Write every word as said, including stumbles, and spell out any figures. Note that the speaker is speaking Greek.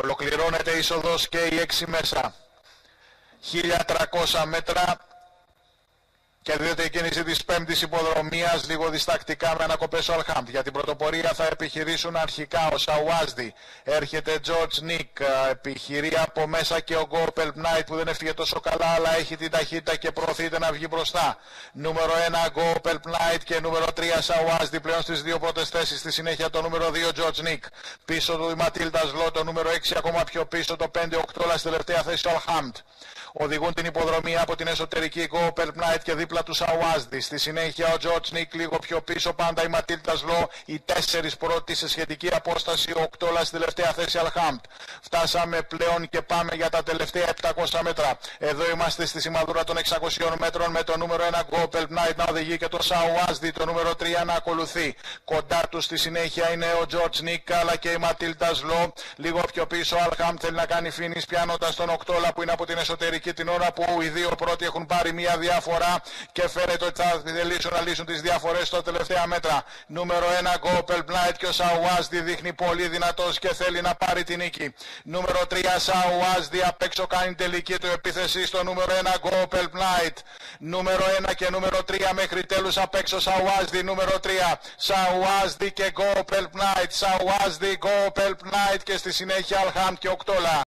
Ολοκληρώνεται η είσοδος και η έξι μέσα. χίλια τριακόσια μέτρα. Κερδίζεται η κίνηση της πέμπτης υποδρομίας, λίγο διστακτικά με ανακοπές ο Αλχάμπ. Για την πρωτοπορία θα επιχειρήσουν αρχικά ο Σαουάζδη. Έρχεται Τζορτζ Νίκ, επιχειρεί από μέσα και ο Γκόπελ Νάιτ που δεν έφυγε τόσο καλά, αλλά έχει την ταχύτητα και προωθείται να βγει μπροστά. Νούμερο ένα Γκόπελ Νάιτ και νούμερο τρία Σαουάζδη πλέον στις δύο πρώτες θέσεις. Στη συνέχεια το νούμερο δύο Τζορτζ Νίκ. Πίσω του η Ματίλτα Σλό, το νούμερο έξι ακόμα πιο πίσω, το πέντε οκτώ, αλλά στη τελευταία θέση ο Αλχάμπ. Οδηγούν την υποδρομή από την εσωτερική Γκόπελ Νάιτ και δίπλα του Σαουάζδη. Στη συνέχεια ο Τζορτζ Νίκ λίγο πιο πίσω, πάντα η Ματίλτα Σλό. Οι τέσσερις πρώτοι σε σχετική απόσταση, ο οκτώ στη τελευταία θέση Αλχάμπ. Φτάσαμε πλέον και πάμε για τα τελευταία επτακόσια μέτρα. Εδώ είμαστε στη σημαδούρα των εξακοσίων μέτρων με το νούμερο ένα Γκόπελ Νάιτ να οδηγεί και το Σαουάζδη το νούμερο τρία να ακολουθεί. Κοντά του στη συνέχεια είναι ο Τζορτζ Νίκ αλλά και η Ματίλτα Σλό. Λίγο πιο πίσω ο Αλχάμπ θέλει να κάνει φίνις πιάνοντας τον οκτώ που είναι από την εσωτερική. Και την ώρα που οι δύο πρώτοι έχουν πάρει μία διαφορά και φαίνεται ότι θα θελήσουν να λύσουν τις διαφορές στα τελευταία μέτρα. Νούμερο ένα Γκόπελ Νάιτ και ο Σαουάζδη δείχνει πολύ δυνατός και θέλει να πάρει την νίκη. Νούμερο τρία Σαουάζδη απ' έξω κάνει τελική του επίθεση στο νούμερο ένα Γκόπελ Νάιτ. Νούμερο ένα και νούμερο τρία μέχρι τέλους απ' έξω Σαουάζδη. Νούμερο τρία Σαουάζδη και Γκόπελ Νάιτ. Σαουάζδη Γκόπελ Νάιτ και στη συνέχεια Αλχάμπ και οκτώ.